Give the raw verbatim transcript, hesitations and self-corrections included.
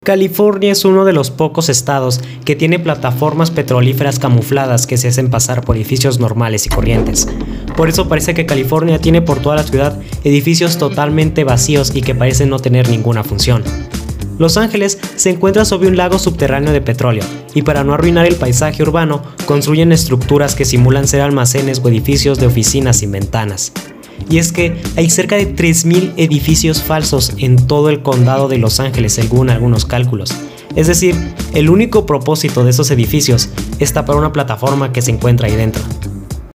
California es uno de los pocos estados que tiene plataformas petrolíferas camufladas que se hacen pasar por edificios normales y corrientes. Por eso parece que California tiene por toda la ciudad edificios totalmente vacíos y que parecen no tener ninguna función. Los Ángeles se encuentra sobre un lago subterráneo de petróleo, y para no arruinar el paisaje urbano, construyen estructuras que simulan ser almacenes o edificios de oficinas sin ventanas. Y es que hay cerca de tres mil edificios falsos en todo el condado de Los Ángeles según algunos cálculos. Es decir, el único propósito de esos edificios es tapar una plataforma que se encuentra ahí dentro.